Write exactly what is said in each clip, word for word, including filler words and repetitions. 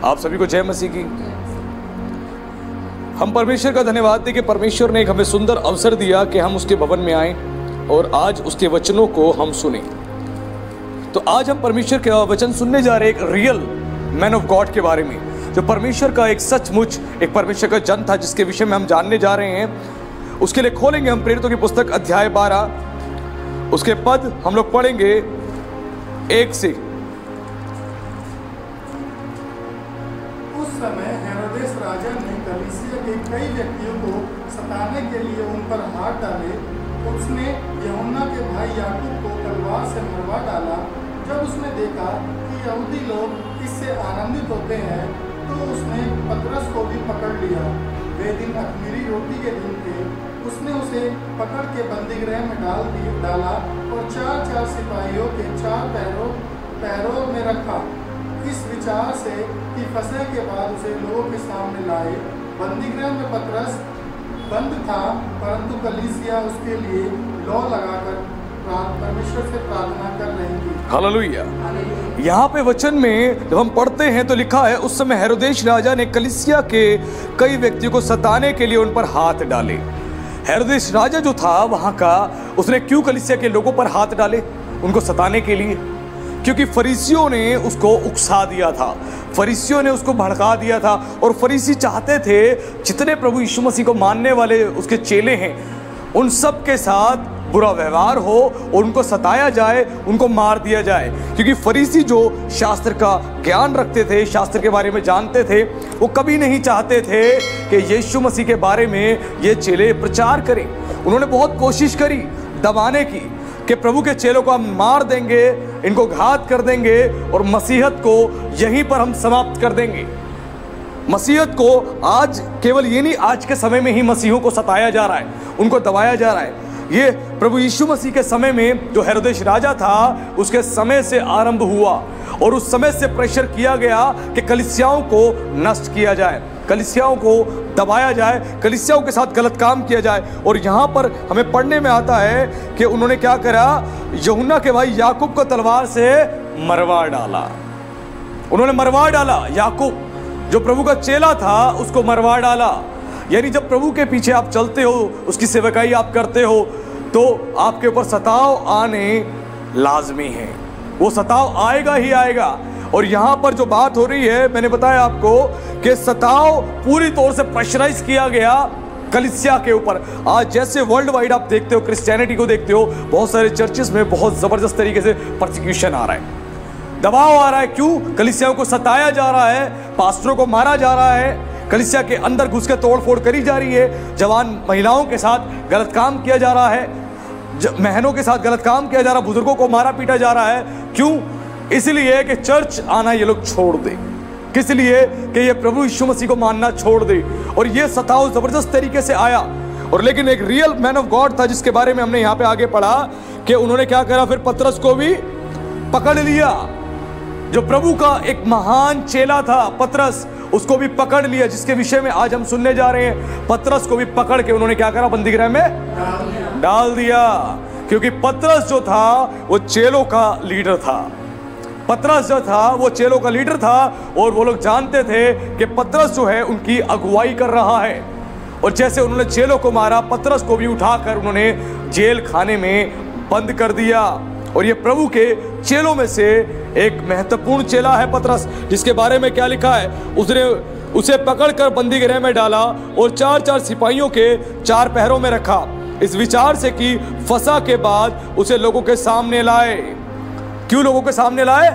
आप सभी को जय मसीह की। हम परमेश्वर का धन्यवाद दें कि परमेश्वर ने एक हमें सुंदर अवसर दिया कि हम उसके भवन में आए और आज उसके वचनों को हम सुने। तो आज हम परमेश्वर का वचन सुनने जा रहे हैं एक रियल मैन ऑफ गॉड के बारे में, जो परमेश्वर का एक सचमुच एक परमेश्वर का जन था, जिसके विषय में हम जानने जा रहे हैं। उसके लिए खोलेंगे हम प्रेरितों की पुस्तक अध्याय बारह, उसके पद हम लोग पढ़ेंगे एक से। उस समय हेरोदेस राजा ने कलीसिया के कई व्यक्तियों को सताने के लिए उन पर हाथ डाले। उसने यूहन्ना के भाई याकूब को तलवार से मरवा डाला। जब उसने देखा कि यहूदी लोग इससे आनंदित होते हैं, तो उसने पतरस को भी पकड़ लिया। वे दिन अख़मीरी रोटी के दिन थे। उसने उसे पकड़ के बंदीगृह में डाल दिया डाला और चार चार सिपाहियों के चार पैरों पैरों में रखा, इस विचार से कि फंसने के बाद उसे लोगों के सामने लाए। बंदीगृह में पतरस बंद था, परंतु कलीसिया उसके लिए लौ लगाकर परमेश्वर से प्रार्थना कर रही थी। हालेलुया। यहाँ पे वचन में जब हम पढ़ते हैं तो लिखा है, उस समय हेरोदेस राजा ने कलीसिया के कई व्यक्तियों को सताने के लिए उन पर हाथ डाले। हेरोदेस राजा जो था वहाँ का, उसने क्यों कलीसिया के लोगों पर हाथ डाले? उनको सताने के लिए, क्योंकि फरीसियों ने उसको उकसा दिया था, फरीसियों ने उसको भड़का दिया था। और फरीसी चाहते थे जितने प्रभु यीशु मसीह को मानने वाले उसके चेले हैं, उन सब के साथ बुरा व्यवहार हो और उनको सताया जाए, उनको मार दिया जाए। क्योंकि फरीसी जो शास्त्र का ज्ञान रखते थे, शास्त्र के बारे में जानते थे, वो कभी नहीं चाहते थे कि यीशु मसीह के बारे में ये चेले प्रचार करें। उन्होंने बहुत कोशिश करी दबाने की कि प्रभु के चेलों को हम मार देंगे, इनको घात कर देंगे और मसीहत को यहीं पर हम समाप्त कर देंगे। मसीहत को आज केवल ये नहीं, आज के समय में ही मसीहों को सताया जा रहा है, उनको दबाया जा रहा है। ये प्रभु यीशु मसीह के समय में जो हेरोदेस राजा था, उसके समय से आरंभ हुआ और उस समय से प्रेशर किया गया कि कलीसियाओं को नष्ट किया जाए, कलीसियाओं को दबाया जाए, कलीसियाओं के साथ गलत काम किया जाए। और यहाँ पर हमें पढ़ने में आता है कि उन्होंने क्या करा, यूहन्ना के भाई याकूब को तलवार से मरवा डाला। उन्होंने मरवा डाला, याकूब जो प्रभु का चेला था उसको मरवा डाला। यानी जब प्रभु के पीछे आप चलते हो, उसकी सेवकाई आप करते हो, तो आपके ऊपर सताव आने लाजमी है। वो सताव आएगा ही आएगा। और यहाँ पर जो बात हो रही है, मैंने बताया आपको कि सताव पूरी तौर से प्रेशराइज किया गया कलीसिया के ऊपर। आज जैसे वर्ल्ड वाइड आप देखते हो, क्रिश्चियनिटी को देखते हो, बहुत सारे चर्चेस में बहुत ज़बरदस्त तरीके से परसिक्यूशन आ रहा है, दबाव आ रहा है। क्यों? कलीसियाओं को सताया जा रहा है, पास्टरों को मारा जा रहा है, कलीसिया के अंदर घुस के तोड़ फोड़ करी जा रही है, जवान महिलाओं के साथ गलत काम किया जा रहा है, बहनों के साथ गलत काम किया जा रहा है, बुजुर्गों को मारा पीटा जा रहा है। क्यों? इसलिए कि चर्च आना ये लोग छोड़ दे, किस लिए? कि ये प्रभु यीशु मसीह को मानना छोड़ दे। और ये सताव जबरदस्त तरीके से आया। और लेकिन एक रियल मैन ऑफ गॉड था, जिसके बारे में हमने यहाँ पे आगे पढ़ा कि उन्होंने क्या करा, फिर पतरस को भी पकड़ लिया। जो प्रभु का एक महान चेला था पतरस, उसको भी पकड़ लिया, जिसके विषय में आज हम सुनने जा रहे हैं। पतरस को भी पकड़ के उन्होंने क्या करा, बंदीगृह में डाल दिया, डाल दिया। क्योंकि पतरस जो था वो चेलों का लीडर था। पतरस जो था वो चेलों का लीडर था और वो लोग जानते थे कि पतरस जो है उनकी अगुवाई कर रहा है। और जैसे उन्होंने चेलों को मारा, पतरस को भी उठाकर उन्होंने जेल खाने में बंद कर दिया। और ये प्रभु के चेलों में से एक महत्वपूर्ण चेला है पतरस, जिसके बारे में क्या लिखा है, उसने उसे पकड़कर बंदीगृह में डाला और चार चार सिपाहियों के चार पहरों में रखा, इस विचार से कि फंसा के बाद उसे लोगों के सामने लाए। क्यों लोगों के सामने लाए?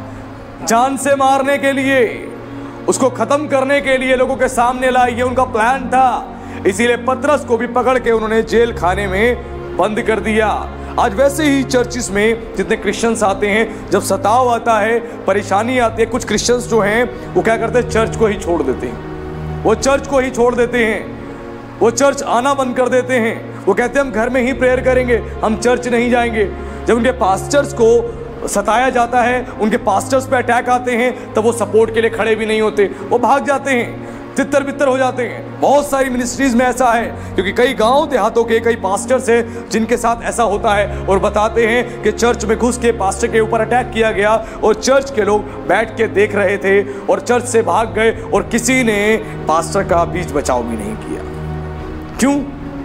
जान से मारने के लिए, उसको खत्म करने के लिए लोगों के सामने लाए। ये उनका प्लान था। इसीलिए पतरस को भी पकड़ के उन्होंने जेल खाने में बंद कर दिया। आज वैसे ही चर्चिस में जितने क्रिश्चियंस आते हैं, जब सताव आता है, परेशानी आती है, कुछ क्रिश्चियंस जो हैं वो क्या करते हैं, चर्च को ही छोड़ देते हैं। वो चर्च को ही छोड़ देते हैं, वो चर्च आना बंद कर देते हैं। वो कहते हैं हम घर में ही प्रेयर करेंगे, हम चर्च नहीं जाएंगे। जब उनके पास्टर्स को सताया जाता है, उनके पास्टर्स पे अटैक आते हैं, तब वो सपोर्ट के लिए खड़े भी नहीं होते, वो भाग जाते हैं। तितर बितर हो जाते हैं। बहुत सारी मिनिस्ट्रीज में ऐसा है, क्योंकि कई गांव देहातों के कई पास्टर्स हैं जिनके साथ ऐसा होता है और बताते हैं कि चर्च में घुस के पास्टर के ऊपर अटैक किया गया और चर्च के लोग बैठ के देख रहे थे और चर्च से भाग गए और किसी ने पास्टर का बीच बचाव भी नहीं किया। क्यों?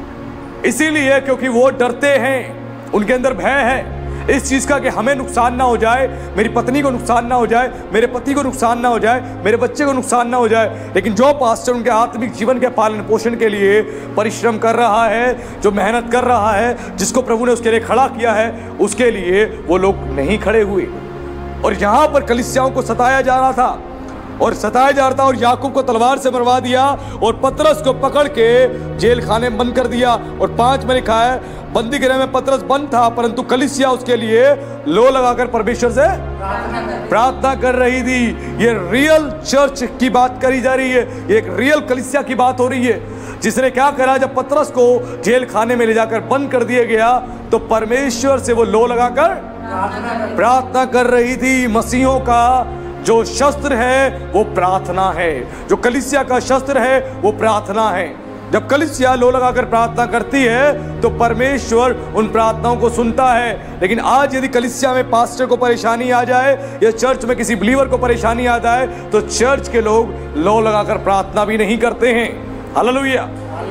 इसीलिए क्योंकि वो डरते हैं, उनके अंदर भय है इस चीज का कि हमें नुकसान ना हो जाए, मेरी पत्नी को नुकसान ना हो जाए, मेरे पति को नुकसान ना हो जाए, मेरे बच्चे को नुकसान ना हो जाए। लेकिन जो पास्टर उनके आत्मिक जीवन के पालन पोषण के लिए परिश्रम कर रहा है, जो मेहनत कर रहा है, जिसको प्रभु ने उसके लिए खड़ा किया है, उसके लिए वो लोग नहीं खड़े हुए। और यहां पर कलीसियाओं को सताया जा रहा था और सताया जा रहा था और याकूब को तलवार से मरवा दिया और पतरस को पकड़ के जेल खाने में बंद कर दिया। और पांच में लिखा है बंदी गृह में पतरस बंद था, परंतु कलीसिया उसके लिए लो लगाकर परमेश्वर से प्रार्थना कर रही थी। ये रियल चर्च की बात करी जा रही है, ये एक रियल कलीसिया की बात हो रही है, जिसने क्या करा, जब पतरस को जेल खाने में ले जाकर बंद कर दिया गया तो परमेश्वर से वो लो लगाकर प्रार्थना कर रही थी। मसीहों का जो शस्त्र है वो प्रार्थना है, जो कलीसिया का शस्त्र है वो प्रार्थना है। जब कलीसिया लो लगाकर प्रार्थना करती है तो परमेश्वर उन प्रार्थनाओं को सुनता है। लेकिन आज यदि कलीसिया में पास्टर को परेशानी आ जाए या चर्च में किसी बिलीवर को परेशानी आ जाए तो चर्च के लोग लो लगाकर प्रार्थना भी नहीं करते हैं। हालेलुया।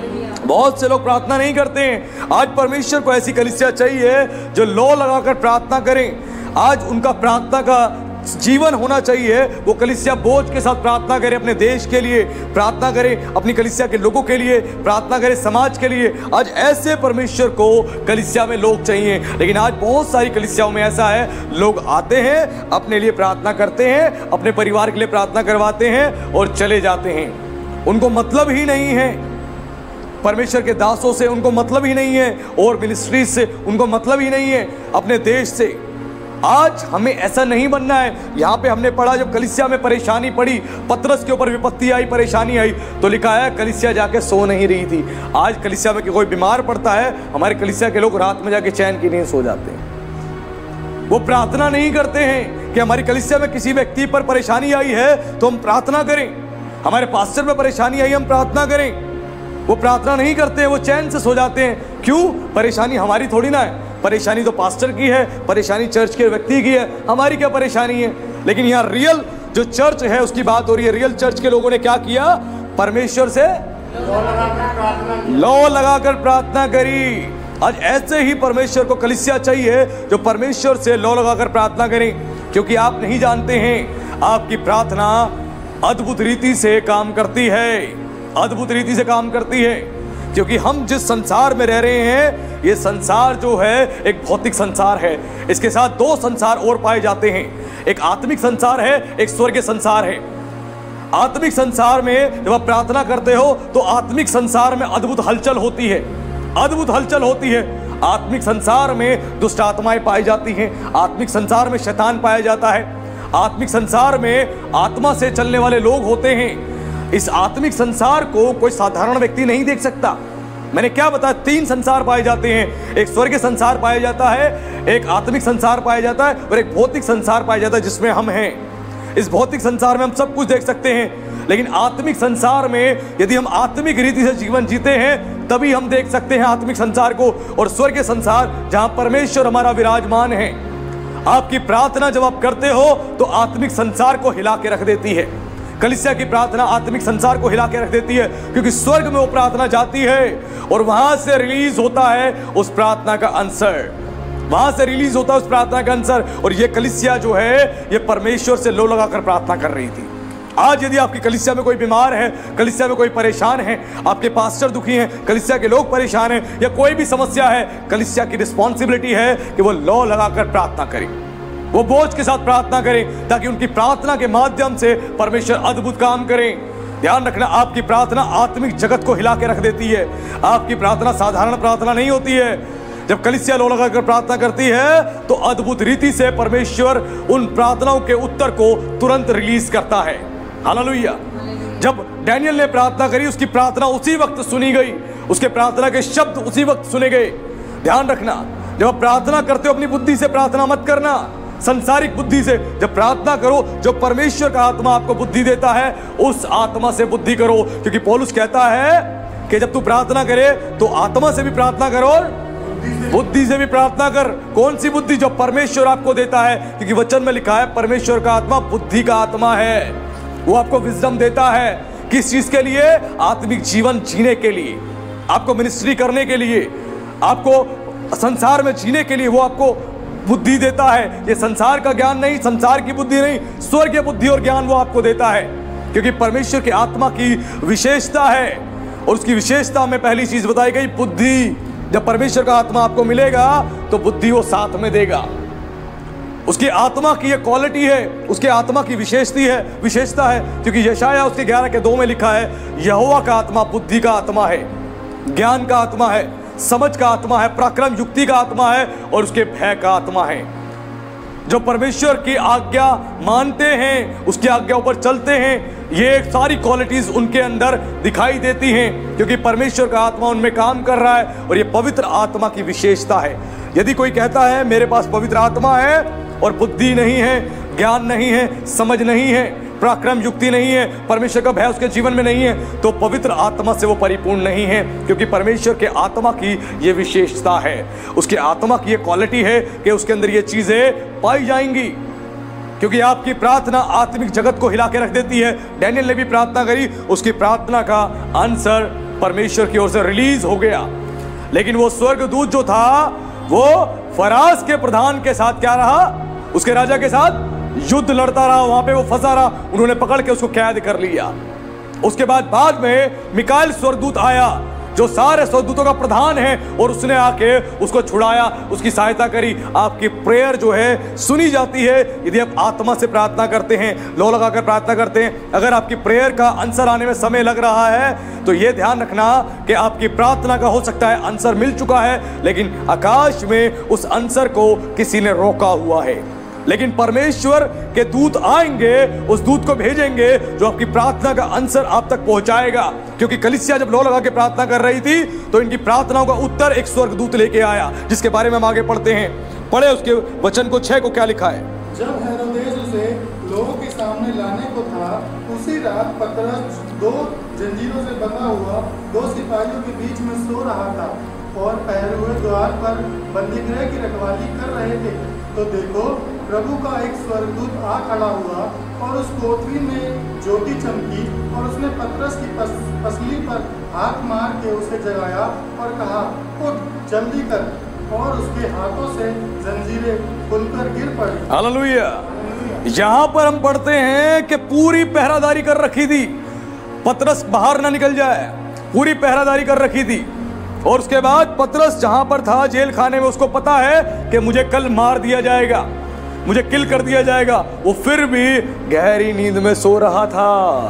बहुत से लोग प्रार्थना नहीं करते हैं। आज परमेश्वर को ऐसी कलीसिया चाहिए जो लो लगाकर प्रार्थना करें। आज उनका प्रार्थना का जीवन होना चाहिए। वो कलीसिया बोझ के साथ प्रार्थना करे, अपने देश के लिए प्रार्थना करे, अपनी कलीसिया के लोगों के लिए प्रार्थना करे, समाज के लिए। आज ऐसे परमेश्वर को कलीसिया में लोग चाहिए। लेकिन आज बहुत सारी कलीसियाओं में ऐसा है, लोग आते हैं, अपने लिए प्रार्थना करते हैं, अपने परिवार के लिए प्रार्थना करवाते हैं और चले जाते हैं। उनको मतलब ही नहीं है परमेश्वर के दासों से, उनको मतलब ही नहीं है और मिनिस्ट्रीज से, उनको मतलब ही नहीं है अपने देश से। आज हमें ऐसा नहीं बनना है। यहाँ पे हमने पढ़ा, जब कलीसिया में परेशानी पड़ी, पतरस के ऊपर विपत्ति आई, परेशानी आई, तो लिखा है कलीसिया जाके सो नहीं रही थी। आज कलीसिया में कोई बीमार पड़ता है, हमारे कलीसिया के लोग रात में जाके चैन की नींद सो जाते हैं। वो प्रार्थना नहीं करते हैं कि हमारी कलीसिया में किसी व्यक्ति पर परेशानी आई है तो हम प्रार्थना करें, हमारे पास्टर में परेशानी आई हम प्रार्थना करें। वो प्रार्थना नहीं करते हैं, वो चैन से सो जाते हैं। क्यों? परेशानी हमारी थोड़ी ना है, परेशानी तो पास्टर की है, परेशानी चर्च के व्यक्ति की है, हमारी क्या परेशानी है। लेकिन यहाँ रियल जो चर्च है उसकी बात हो रही है। रियल चर्च के लोगों ने क्या किया? परमेश्वर से लो लगाकर प्रार्थना करी। आज ऐसे ही परमेश्वर को कलीसिया चाहिए जो परमेश्वर से लो लगाकर प्रार्थना करें, क्योंकि आप नहीं जानते हैं आपकी प्रार्थना अद्भुत रीति से काम करती है, अद्भुत रीति से काम करती है। क्योंकि हम जिस संसार में रह रहे हैं, ये संसार जो है एक भौतिक संसार है। इसके साथ दो संसार और पाए जाते हैं, एक आत्मिक संसार है, एक स्वर्गीय संसार है। आत्मिक संसार में जब आप प्रार्थना करते हो तो आत्मिक संसार में अद्भुत हलचल होती है, अद्भुत हलचल होती है। आत्मिक संसार में दुष्ट आत्माएं पाई जाती हैं, आत्मिक संसार में शैतान पाया जाता है, आत्मिक संसार में आत्मा से चलने वाले लोग होते हैं। इस आत्मिक संसार को कोई साधारण व्यक्ति नहीं देख सकता। मैंने क्या बताया, तीन संसार पाए जाते हैं, एक स्वर्गीय संसार पाया जाता है, एक आत्मिक संसार पाया जाता है और एक भौतिक संसार पाया जाता है जिसमें हम हैं। इस भौतिक संसार में हम सब कुछ देख सकते हैं, लेकिन आत्मिक संसार में यदि हम आत्मिक रीति से जीवन जीते हैं तभी हम देख सकते हैं आत्मिक संसार को। और स्वर्गीय संसार जहां परमेश्वर हमारा विराजमान है। आपकी प्रार्थना जब आप करते हो तो आत्मिक संसार को हिला के रख देती है। कलीसिया की प्रार्थना आत्मिक संसार को हिला के रख देती है, क्योंकि स्वर्ग में वो प्रार्थना जाती है और वहां से रिलीज होता है उस प्रार्थना का आंसर, वहां से रिलीज होता है उस प्रार्थना का आंसर। और ये कलीसिया जो है ये परमेश्वर से लो लगाकर प्रार्थना कर रही थी। आज यदि आपकी कलीसिया में कोई बीमार है, कलीसिया में कोई परेशान है, आपके पास्टर दुखी हैं, कलीसिया के लोग परेशान हैं, या कोई भी समस्या है, कलीसिया की रिस्पॉन्सिबिलिटी है कि वो लो लगाकर प्रार्थना करें, वो बोझ के साथ प्रार्थना करें, ताकि उनकी प्रार्थना के माध्यम से परमेश्वर अद्भुत काम करें। ध्यान रखना, आपकी प्रार्थना आत्मिक जगत को हिला के रख देती है। आपकी प्रार्थना साधारण प्रार्थना नहीं होती है। जब कलीसिया लो लगाकर प्रार्थना करती है तो अद्भुत रीति से परमेश्वर उन प्रार्थनाओं के उत्तर को तुरंत रिलीज करता है। हालेलुया। जब डैनियल ने प्रार्थना करी, उसकी प्रार्थना उसी वक्त सुनी गई, उसके प्रार्थना के शब्द उसी वक्त सुने गए। ध्यान रखना, जब आप प्रार्थना करते हो अपनी बुद्धि से प्रार्थना मत करना, संसारिक बुद्धि से जब प्रार्थना करो, जो परमेश्वर का आत्मा आपको बुद्धि देता है उस आत्मा से बुद्धि करो। क्योंकि पौलुस कहता है कि जब तू प्रार्थना करे तो आत्मा से भी प्रार्थना करो और बुद्धि से भी प्रार्थना कर। कौन सी बुद्धि? जो परमेश्वर आपको देता है, क्योंकि वचन में लिखा है परमेश्वर का आत्मा बुद्धि का आत्मा है। वो आपको विजडम देता है। किस चीज के लिए? आत्मिक जीवन जीने के लिए, आपको मिनिस्ट्री करने के लिए, आपको संसार में जीने के लिए वो आपको बुद्धि देता है। ये संसार का ज्ञान नहीं, संसार की बुद्धि नहीं, स्वर्गीय बुद्धि और ज्ञान वो आपको देता है। क्योंकि परमेश्वर की आत्मा की विशेषता है, और उसकी विशेषता में पहली चीज बताई गई बुद्धि। जब परमेश्वर का आत्मा आपको मिलेगा तो बुद्धि वो साथ में देगा। उसकी आत्मा की ये क्वालिटी है, उसके आत्मा की विशेषता है विशेषता है क्योंकि यशाया उसके ग्यारह के दो में लिखा है, यहोवा का आत्मा बुद्धि का आत्मा है, ज्ञान का आत्मा है, समझ का आत्मा है, पराक्रम युक्ति का आत्मा है और उसके भय का आत्मा है। जो परमेश्वर की आज्ञा मानते हैं, उसकी आज्ञा ऊपर चलते हैं, ये सारी क्वालिटीज उनके अंदर दिखाई देती हैं क्योंकि परमेश्वर का आत्मा उनमें काम कर रहा है। और ये पवित्र आत्मा की विशेषता है। यदि कोई कहता है मेरे पास पवित्र आत्मा है और बुद्धि नहीं है, ज्ञान नहीं है, समझ नहीं है, पराक्रम युक्ति नहीं है, परमेश्वर का भय उसके जीवन में नहीं है, तो पवित्र आत्मा से वो परिपूर्ण नहीं है। क्योंकि परमेश्वर के आत्मा की ये विशेषता है, उसके आत्मा की ये क्वालिटी है कि उसके अंदर ये चीजें पाई जाएंगी। क्योंकि आपकी प्रार्थना आत्मिक जगत को हिला के रख देती है। डैनियल ने भी प्रार्थना करी, उसकी प्रार्थना का आंसर परमेश्वर की ओर से रिलीज हो गया। लेकिन वो स्वर्गदूत जो था वो फरास के प्रधान के साथ क्या रहा? उसके राजा के साथ युद्ध लड़ता रहा, वहां पे वो फंसा रहा। उन्होंने पकड़ के उसको कैद कर लिया। उसके बाद बाद में मिकाएल स्वर्गदूत आया जो सारे स्वर्गदूतों का प्रधान है, और उसने आके उसको छुड़ाया, उसकी सहायता करी। आपकी प्रेयर जो है सुनी जाती है यदि आप आत्मा से प्रार्थना करते हैं, लो लगाकर प्रार्थना करते हैं। अगर आपकी प्रेयर का आंसर आने में समय लग रहा है तो यह ध्यान रखना कि आपकी प्रार्थना का हो सकता है आंसर मिल चुका है, लेकिन आकाश में उस आंसर को किसी ने रोका हुआ है। लेकिन परमेश्वर के दूत आएंगे, उस दूत को भेजेंगे जो आपकी प्रार्थना का आंसर आप तक पहुंचाएगा। क्योंकि कलीसिया जब लो लगा के प्रार्थना कर रही थी तो इनकी प्रार्थनाओं का उत्तर एक स्वर्गदूत लेके आया, जिसके बारे में हम आगे पढ़ते हैं। पढ़े उसके वचन को छह को क्या लिखा है। जब हेरोदेस उसे लोगों के सामने लाने को था, उसी रात पतरस दो जंजीरों से बंधा हुआ दो सिपाहियों के बीच में सो रहा था और पहरे हुए द्वार पर बंदीगृह की रखवाली कर रहे थे। तो देखो, प्रभु का एक स्वर्गदूत आ खड़ा हुआ और उस कोठरी में ज्योति चमकी, और उसने पतरस की पस, पसली पर हाथ मार के उसे जगाया और कहा, उठ जल्दी कर। और उसके हाथों से जंजीरें खुलकर गिर पड़ी। हालेलुया। यहाँ पर हम पढ़ते हैं कि पूरी पहरादारी कर रखी थी, पतरस बाहर ना निकल जाए, पूरी पहरादारी कर रखी थी। और उसके बाद पतरस जहां पर था जेल खाने में, उसको पता है कि मुझे कल मार दिया जाएगा, मुझे किल कर दिया जाएगा। वो फिर भी गहरी नींद में सो रहा था।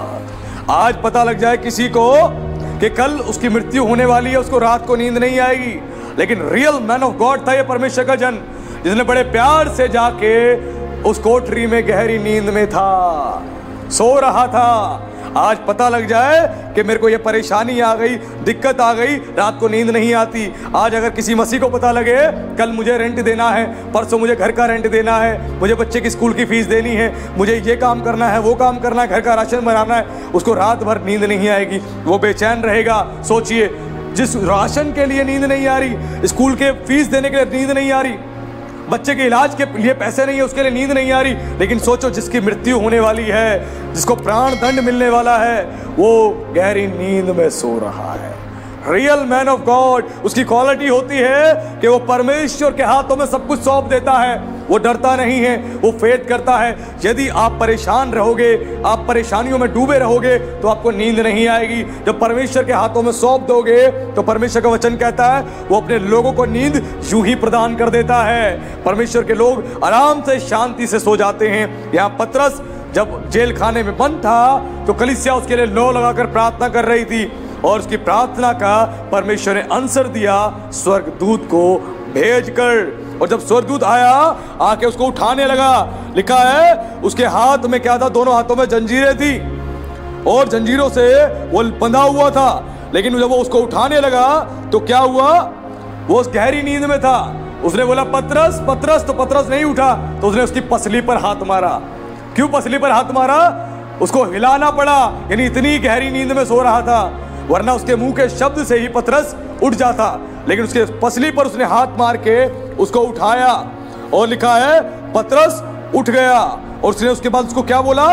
आज पता लग जाए किसी को कि कल उसकी मृत्यु होने वाली है, उसको रात को नींद नहीं आएगी। लेकिन रियल मैन ऑफ गॉड था ये परमेश्वर का जन, जिसने बड़े प्यार से जाके उस कोठरी में गहरी नींद में था, सो रहा था। आज पता लग जाए कि मेरे को ये परेशानी आ गई, दिक्कत आ गई, रात को नींद नहीं आती। आज अगर किसी मसीह को पता लगे कल मुझे रेंट देना है, परसों मुझे घर का रेंट देना है, मुझे बच्चे की स्कूल की फीस देनी है, मुझे ये काम करना है, वो काम करना है, घर का राशन बनाना है, उसको रात भर नींद नहीं आएगी, वो बेचैन रहेगा। सोचिए, जिस राशन के लिए नींद नहीं आ रही, स्कूल के फीस देने के लिए नींद नहीं आ रही, बच्चे के इलाज के लिए पैसे नहीं है उसके लिए नींद नहीं आ रही, लेकिन सोचो जिसकी मृत्यु होने वाली है, जिसको प्राण दंड मिलने वाला है, वो गहरी नींद में सो रहा है। रियल मैन ऑफ गॉड, उसकी क्वालिटी होती है कि वो परमेश्वर के हाथों में सब कुछ सौंप देता है, वो डरता नहीं है, वो फेथ करता है। यदि आप परेशान रहोगे, आप परेशानियों में डूबे रहोगे तो आपको नींद नहीं आएगी। जब परमेश्वर के हाथों में सौंप दोगे तो परमेश्वर का वचन कहता है वो अपने लोगों को नींद यूं ही प्रदान कर देता है। परमेश्वर के लोग आराम से शांति से सो जाते हैं। यहाँ पतरस जब जेल खाने में बंद था तो कलीसिया उसके लिए लो लगाकर प्रार्थना कर रही थी, और उसकी प्रार्थना का परमेश्वर ने आंसर दिया स्वर्गदूत को भेजकर। और जब स्वर्गदूत आया, आके उसको उठाने लगा, लिखा है उसके हाथ में क्या था, दोनों हाथों में जंजीरें थी और जंजीरों से वो बंधा हुआ था। लेकिन जब वो उसको उठाने लगा तो क्या हुआ, वो उस गहरी नींद में था। उसने बोला पतरस पतरस, तो पतरस नहीं उठा, तो उसने उसकी पसली पर हाथ मारा। क्यों पसली पर हाथ मारा? उसको हिलाना पड़ा, यानी इतनी गहरी नींद में सो रहा था, वरना उसके मुंह के शब्द से ही पतरस उठ जाता, लेकिन उसके पसली पर उसने हाथ मार के उसको उठाया और लिखा है पतरस उठ गया। और उसने उसके बाद उसको क्या बोला?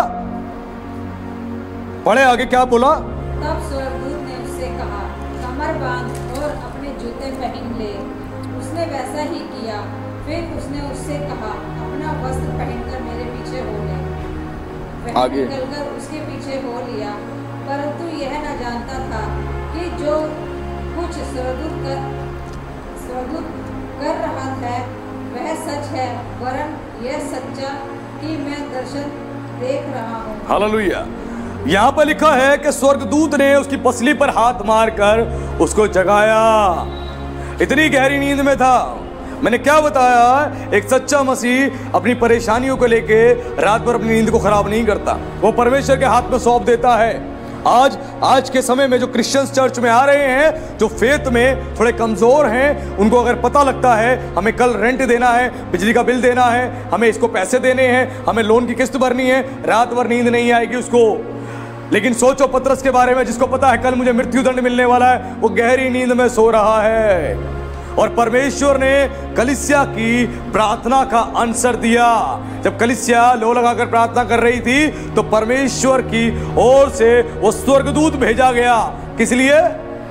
पढ़े आगे क्या बोला? तब स्वर्गदूत ने उससे कहा, कमर बांध और अपने जूते पहन ले। उसने वैसा ही किया। फिर उसने उससे कहा, अपना वस्त्र पहनकर मेरे पीछे हो ले। वह आगे। निकलकर उसके पीछे हो लिया, परंतु यह न जानता था कि जो कुछ स्वर्गदूत कर स्वर्गदूत कर रहा है वह सच है, वरन यह सच्चा कि मैं दर्शन देख रहा हूँ। हालेलुया। यहाँ पर लिखा है कि स्वर्गदूत ने उसकी पसली पर हाथ मारकर उसको जगाया। इतनी गहरी नींद में था। मैंने क्या बताया? एक सच्चा मसीह अपनी परेशानियों को लेके रात भर अपनी नींद को खराब नहीं करता, वो परमेश्वर के हाथ में सौंप देता है। आज आज के समय में जो क्रिश्चियंस चर्च में आ रहे हैं, जो फेथ में थोड़े कमजोर हैं, उनको अगर पता लगता है हमें कल रेंट देना है, बिजली का बिल देना है, हमें इसको पैसे देने हैं, हमें लोन की किस्त भरनी है, रात भर नींद नहीं आएगी उसको। लेकिन सोचो पतरस के बारे में, जिसको पता है कल मुझे मृत्यु दंड मिलने वाला है, वो गहरी नींद में सो रहा है। और परमेश्वर ने कलीसिया की प्रार्थना का आंसर दिया। जब कलीसिया लो लगाकर प्रार्थना कर रही थी, तो परमेश्वर की ओर से वो स्वर्गदूत भेजा गया। किस लिए?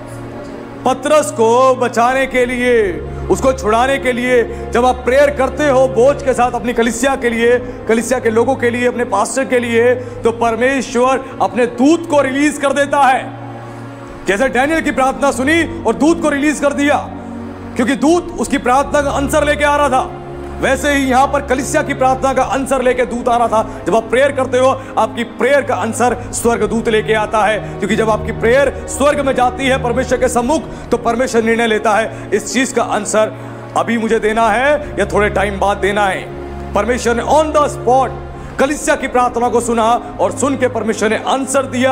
पतरस को बचाने के लिए, उसको छुड़ाने के लिए। जब आप प्रेयर करते हो बोझ के साथ अपनी कलीसिया के लिए, कलीसिया के लोगों के लिए, अपने पास्टर के लिए, तो परमेश्वर अपने दूत को रिलीज कर देता है। जैसे डैनियल की प्रार्थना सुनी और दूत को रिलीज कर दिया, क्योंकि दूत उसकी प्रार्थना का आंसर लेके आ रहा था, वैसे ही यहां पर कलीसिया की प्रार्थना का आंसर लेके दूत आ रहा था। जब आप प्रेयर करते हो, आपकी प्रेयर का आंसर स्वर्गदूत लेके आता है, क्योंकि जब आपकी प्रेयर स्वर्ग में जाती है परमेश्वर के सम्मुख, तो परमेश्वर निर्णय लेता है इस चीज का आंसर अभी मुझे देना है या थोड़े टाइम बाद देना है। परमेश्वर ने ऑन द स्पॉट कलीसिया की प्रार्थना को सुना और सुन के परमेश्वर ने आंसर दिया।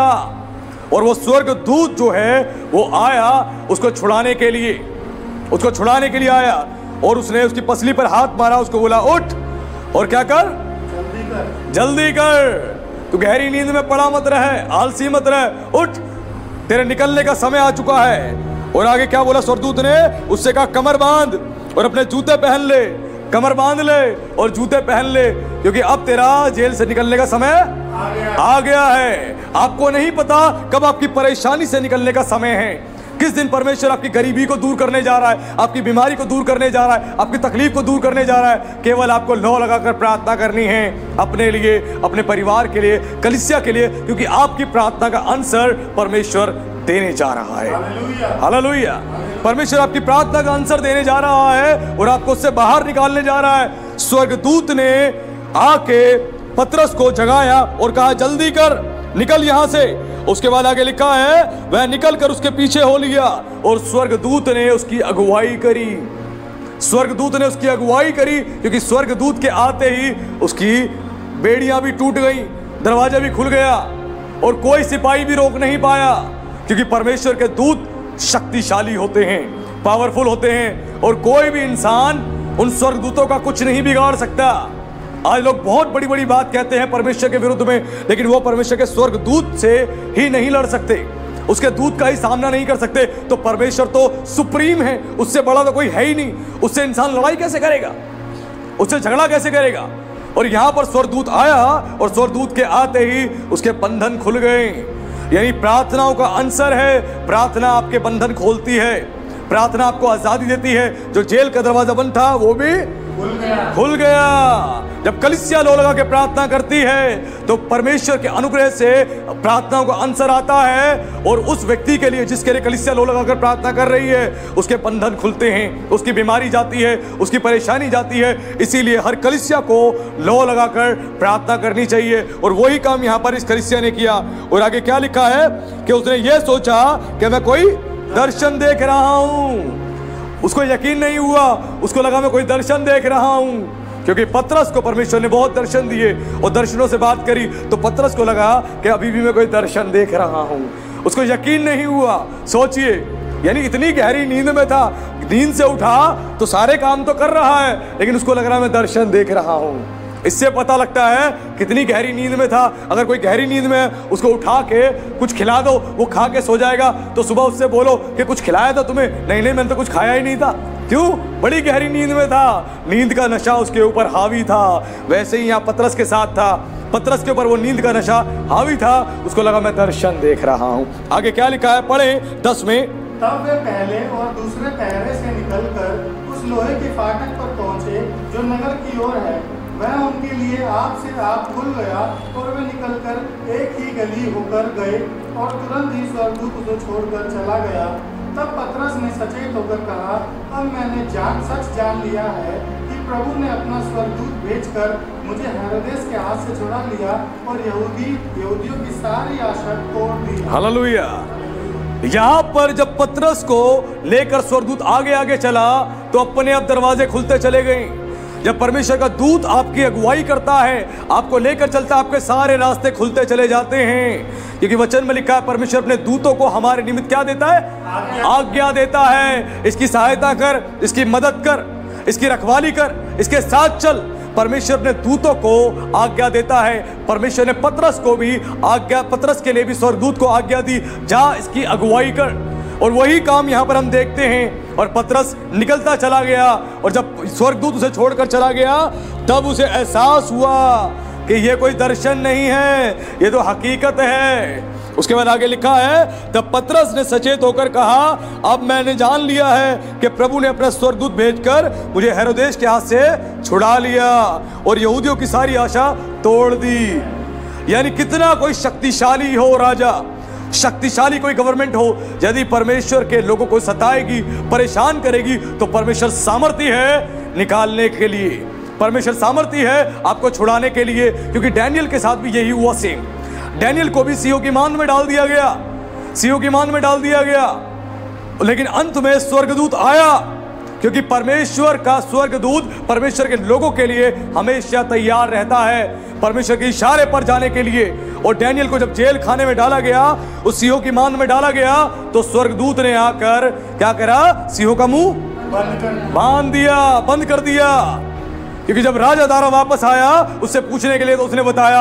और वो स्वर्गदूत जो है वो आया उसको छुड़ाने के लिए, उसको छुड़ाने के लिए आया, और उसने उसकी पसली पर हाथ मारा, उसको बोला उठ और क्या कर? जल्दी कर जल्दी कर, तू गहरी नींद में पड़ा मत रहे, आलसी मत रहे, उठ, तेरे निकलने का समय आ चुका है। और आगे क्या बोला स्वर्गदूत ने? उससे कहा कमर बांध और अपने जूते पहन ले। कमर बांध ले और जूते पहन ले, क्योंकि अब तेरा जेल से निकलने का समय आ गया। आ गया है। आपको नहीं पता कब आपकी परेशानी से निकलने का समय है, किस दिन परमेश्वर आपकी गरीबी को दूर करने जा रहा है, आपकी बीमारी को दूर करने जा रहा है, आपकी तकलीफ को दूर करने जा रहा है। केवल आपको लौ लगाकर प्रार्थना करनी है, अपने लिए, अपने परिवार के लिए, कलीसिया के लिए, क्योंकि आपकी प्रार्थना का आंसर परमेश्वर देने जा रहा है। हालेलुया। हालेलुया। परमेश्वर आपकी प्रार्थना का आंसर देने जा रहा है और आपको उससे बाहर निकालने जा रहा है। स्वर्गदूत ने आके पतरस को जगाया और कहा जल्दी कर, निकल यहां से। उसके बाद आगे लिखा है वह निकल कर उसके पीछे हो लिया और स्वर्गदूत ने उसकी अगुवाई करी। स्वर्गदूत ने उसकी अगुवाई करी, क्योंकि स्वर्गदूत के आते ही उसकी बेड़ियां भी टूट गई, दरवाजा भी खुल गया और कोई सिपाही भी रोक नहीं पाया, क्योंकि परमेश्वर के दूत शक्तिशाली होते हैं, पावरफुल होते हैं, और कोई भी इंसान उन स्वर्गदूतों का कुछ नहीं बिगाड़ सकता। आज लोग बहुत बड़ी बड़ी बात कहते हैं परमेश्वर के विरुद्ध में, लेकिन वो परमेश्वर के स्वर्गदूत से ही नहीं लड़ सकते, उसके दूत का ही सामना नहीं कर सकते। तो परमेश्वर तो सुप्रीम है, उससे बड़ा तो कोई है ही नहीं। उससे इंसान लड़ाई कैसे करेगा, उससे झगड़ा कैसे करेगा? और यहां पर स्वर्गदूत आया और स्वर्गदूत के आते ही उसके बंधन खुल गए। यानी प्रार्थनाओं का आंसर है, प्रार्थना आपके बंधन खोलती है, प्रार्थना आपको आजादी देती है। जो जेल का दरवाजा बंद था वो भी खुल गया। खुल गया। जब कलीसिया लो लगा के प्रार्थना करती है तो परमेश्वर के अनुग्रह से प्रार्थनाओं का आंसर आता है, और उस व्यक्ति के लिए जिसके लिए कलीसिया लो लगाकर प्रार्थना कर रही है, उसके बंधन खुलते हैं, उसकी बीमारी जाती है, उसकी परेशानी जाती है। इसीलिए हर कलीसिया को लो लगाकर प्रार्थना करनी चाहिए, और वही काम यहाँ पर इस कलीसिया ने किया। और आगे क्या लिखा है कि उसने ये सोचा कि मैं कोई दर्शन देख रहा हूं। उसको यकीन नहीं हुआ, उसको लगा मैं कोई दर्शन देख रहा हूं, क्योंकि पतरस को परमेश्वर ने बहुत दर्शन दिए और दर्शनों से बात करी, तो पतरस को लगा कि अभी भी मैं कोई दर्शन देख रहा हूं। उसको यकीन नहीं हुआ। सोचिए, यानी इतनी गहरी नींद में था, नींद से उठा तो सारे काम तो कर रहा है, लेकिन उसको लग रहा है मैं दर्शन देख रहा हूं। इससे पता लगता है कितनी गहरी नींद में था। अगर कोई गहरी नींद में उसको उठा के कुछ खिला दो, वो खा के सो जाएगा, तो सुबह उससे बोलो कि कुछ खिलाया था तुम्हें, नहीं नहीं मैंने तो कुछ खाया ही नहीं था। क्यों? बड़ी गहरी नींद में था, नींद का नशा उसके ऊपर हावी था। वैसे ही यहाँ पतरस के साथ था, पतरस के ऊपर वो नींद का नशा हावी था, उसको लगा मैं दर्शन देख रहा हूं। आगे क्या लिखा है, पढ़े दस में। तब वे पहले और दूसरे पहरे से निकलकर उस लोहे के फाटक पर पहुंचे जो नगर की ओर है। वह उनके लिए आप से आप खुल गया और वे निकलकर एक ही गली होकर गए और तुरंत ही स्वर्गदूत उसे छोड़कर चला गया। तब पतरस ने सचेत होकर कहा, अब मैंने जान सच जान लिया है कि प्रभु ने अपना स्वर्गदूत भेजकर मुझे हेरोदेस के हाथ से छुड़ा लिया और यहूदी यहूदियों की सारी आशा तोड़ दी। हालेलुया। यहाँ पर जब पतरस को लेकर स्वर्गदूत आगे आगे चला तो अपने आप दरवाजे खुलते चले गए। जब परमेश्वर का दूत आपकी अगुवाई करता है, आपको लेकर चलता है, आपके सारे रास्ते खुलते चले जाते हैं। क्योंकि वचन में लिखा है परमेश्वर अपने दूतों को हमारे निमित्त क्या देता है? आज्ञा देता है। इसकी सहायता कर, इसकी मदद कर, इसकी रखवाली कर, इसके साथ चल। परमेश्वर ने दूतों को आज्ञा देता है। परमेश्वर ने पतरस को भी आज्ञा, पतरस के लिए भी स्वर्गदूत को आज्ञा दी, जा इसकी अगुवाई कर। और वही काम यहाँ पर हम देखते हैं। और पतरस निकलता चला गया, और जब स्वर्गदूत उसे छोड़कर चला गया तब उसे एहसास हुआ कि ये कोई दर्शन नहीं है, ये तो हकीकत है। उसके बाद आगे लिखा है, तब पतरस ने सचेत होकर कहा, अब मैंने जान लिया है कि प्रभु ने अपना स्वर्गदूत भेजकर मुझे हेरोदेस के हाथ से छुड़ा लिया और यहूदियों की सारी आशा तोड़ दी। यानी कितना कोई शक्तिशाली हो राजा, शक्तिशाली कोई गवर्नमेंट हो, यदि परमेश्वर के लोगों को सताएगी, परेशान करेगी, तो परमेश्वर सामर्थ्य है निकालने के लिए, परमेश्वर सामर्थ्य है आपको छुड़ाने के लिए। क्योंकि डैनियल के साथ भी यही हुआ सेम। डैनियल को भी सिंहों की मान में डाल दिया गया, सिंहों की मान में डाल दिया गया, लेकिन अंत में स्वर्गदूत आया। क्योंकि परमेश्वर का स्वर्गदूत परमेश्वर के लोगों के लिए हमेशा तैयार रहता है, परमेश्वर के इशारे पर जाने के लिए। और डैनियल को जब जेल खाने में डाला गया, उस सिंहों की मान में डाला गया, तो स्वर्गदूत ने आकर क्या करा? सिंहों का मुंह बांध दिया, बंद कर दिया। क्योंकि जब राजा दारा वापस आया उससे पूछने के लिए, तो उसने बताया,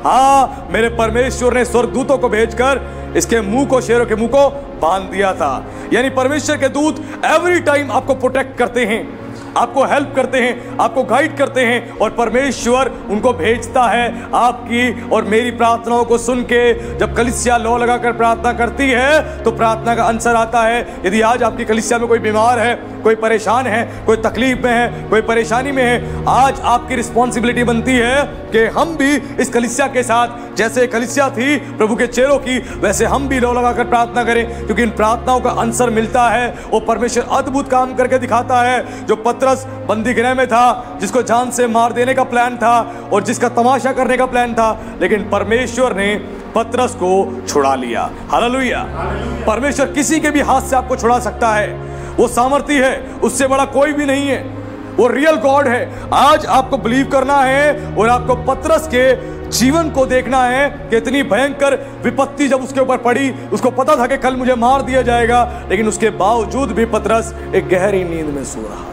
हाँ मेरे परमेश्वर ने स्वर्गदूतों को भेजकर इसके मुंह को, शेरों के मुंह को बांध दिया था। यानी परमेश्वर के दूत एवरी टाइम आपको प्रोटेक्ट करते हैं, आपको हेल्प करते हैं, आपको गाइड करते हैं, और परमेश्वर उनको भेजता है आपकी और मेरी प्रार्थनाओं को सुन के। जब कलीसिया लो लगाकर प्रार्थना करती है तो प्रार्थना का आंसर आता है। यदि आज आपकी कलीसिया में कोई बीमार है, कोई परेशान है, कोई तकलीफ में है, कोई परेशानी में है, आज आपकी रिस्पॉन्सिबिलिटी बनती है कि हम भी इस कलीसिया के साथ, जैसे कलीसिया थी प्रभु के चेलों की, वैसे हम भी लो लगाकर प्रार्थना करें। क्योंकि इन प्रार्थनाओं का आंसर मिलता है, वो परमेश्वर अद्भुत काम करके दिखाता है। जो पतरस बंदी गृह में था, जिसको जान से मार देने का प्लान था और जिसका तमाशा करने का प्लान था, लेकिन परमेश्वर ने पतरस को छुड़ा लिया। हालेलुया। परमेश्वर किसी के भी हाथ से आपको छुड़ा सकता है, वो सामर्थ्य है, उससे बड़ा कोई भी नहीं है, वो रियल गॉड है। आज आपको बिलीव करना है और आपको पतरस के जीवन को देखना है कि इतनी भयंकर विपत्ति जब उसके ऊपर पड़ी, उसको पता था कि कल मुझे मार दिया जाएगा, लेकिन उसके बावजूद भी पतरस एक गहरी नींद में सो रहा था।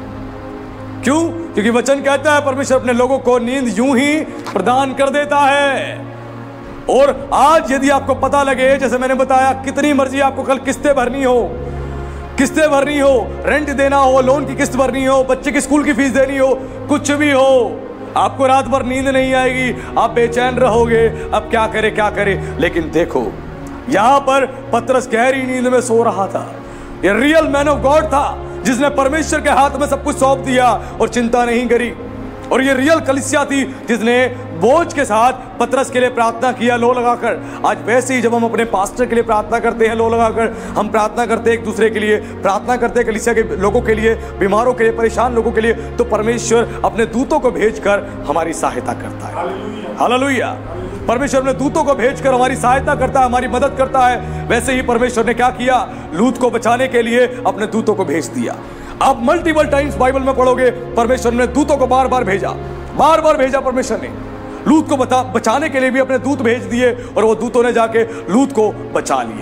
क्यों? क्योंकि वचन कहता है परमेश्वर अपने लोगों को नींद यूं ही प्रदान कर देता है। और आज यदि आपको पता लगे, जैसे मैंने बताया, कितनी मर्जी आपको कल किस्तें भरनी हो, किस्तें भरनी हो, रेंट देना हो, लोन की किस्त भरनी हो, बच्चे की स्कूल की फीस देनी हो, कुछ भी हो, आपको रात भर नींद नहीं आएगी, आप बेचैन रहोगे, अब क्या करे क्या करे। लेकिन देखो, यहां पर पतरस गहरी नींद में सो रहा था। ये रियल मैन ऑफ गॉड था, जिसने परमेश्वर के हाथ में सब कुछ सौंप दिया और चिंता नहीं करी। और ये रियल कलीसिया थी जिसने बोझ के साथ पतरस के लिए प्रार्थना किया लो लगाकर। आज वैसे ही जब हम अपने पास्टर के लिए प्रार्थना करते हैं लो लगाकर, हम प्रार्थना करते हैं एक दूसरे के लिए, प्रार्थना करते हैं कलीसिया के लोगों के लिए, बीमारों के लिए, परेशान लोगों के लिए, तो परमेश्वर अपने दूतों को भेजकर हमारी सहायता करता है। हालेलुया। परमेश्वर अपने दूतों को भेजकर हमारी सहायता करता है, हमारी मदद करता है। वैसे ही परमेश्वर ने क्या किया? लूत को बचाने के लिए अपने दूतों को भेज दिया। आप मल्टीपल टाइम्स बाइबल में पढ़ोगे, परमेश्वर ने दूतों को बार बार भेजा, बार बार भेजा। परमेश्वर ने लूत को बता बचाने के लिए भी अपने दूत भेज दिए, और वो दूतों ने जाके लूत को बचा लिया।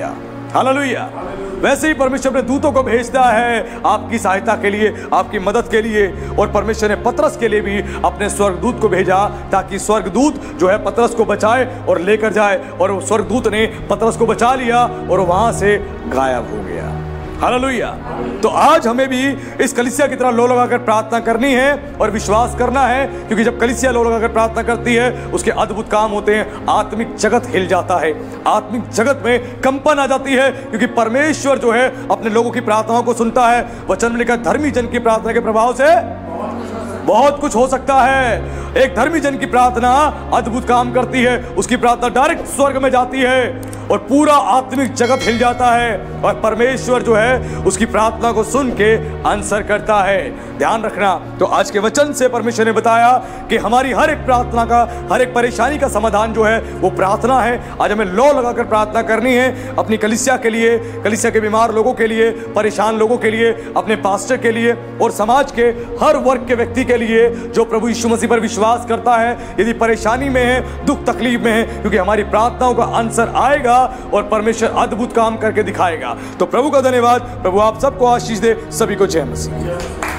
हालेलुया। वैसे ही परमेश्वर अपने दूतों को भेजता है आपकी सहायता के लिए, आपकी मदद के लिए। और परमेश्वर ने पतरस के लिए भी अपने स्वर्गदूत को भेजा ताकि स्वर्गदूत जो है पतरस को बचाए और लेकर जाए। और स्वर्गदूत ने पतरस को बचा लिया और वहां से गायब हो गया। हालेलुया। तो आज हमें भी इस कलीसिया की तरह लो लगाकर प्रार्थना करनी है और विश्वास करना है, क्योंकि जब कलीसिया लो लगाकर प्रार्थना करती है उसके अद्भुत काम होते हैं। आत्मिक जगत हिल जाता है, आत्मिक जगत में कंपन आ जाती है, क्योंकि परमेश्वर जो है अपने लोगों की प्रार्थनाओं को सुनता है। वचन में लिखा है धर्मी जन की प्रार्थना के प्रभाव से बहुत कुछ हो सकता है। एक धर्मी जन की प्रार्थना अद्भुत काम करती है, उसकी प्रार्थना डायरेक्ट स्वर्ग में जाती है और पूरा आत्मिक जगत हिल जाता है और परमेश्वर जो है उसकी प्रार्थना को सुन के आंसर करता है। ध्यान रखना। तो आज के वचन से परमेश्वर ने बताया कि हमारी हर एक प्रार्थना का, हर एक परेशानी का समाधान जो है वो प्रार्थना है। आज हमें लौ लगाकर प्रार्थना करनी है अपनी कलीसिया के लिए, कलीसिया के बीमार लोगों के लिए, परेशान लोगों के लिए, अपने पास्टर के लिए और समाज के हर वर्ग के व्यक्ति के लिए जो प्रभु यीशु मसीह पर विश्वास करता है। यदि परेशानी में है, दुख तकलीफ में है, क्योंकि हमारी प्रार्थनाओं का आंसर आएगा और परमेश्वर अद्भुत काम करके दिखाएगा। तो प्रभु का धन्यवाद। प्रभु आप सबको आशीष दे। सभी को जय मसीह।